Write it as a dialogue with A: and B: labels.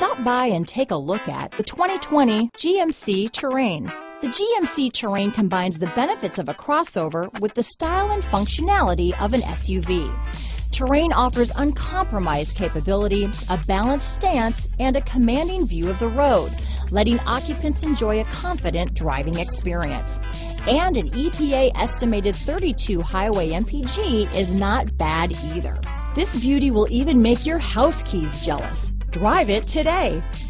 A: Stop by and take a look at the 2020 GMC Terrain. The GMC Terrain combines the benefits of a crossover with the style and functionality of an SUV. Terrain offers uncompromised capability, a balanced stance, and a commanding view of the road, letting occupants enjoy a confident driving experience. And an EPA estimated 32 highway MPG is not bad either. This beauty will even make your house keys jealous. Drive it today.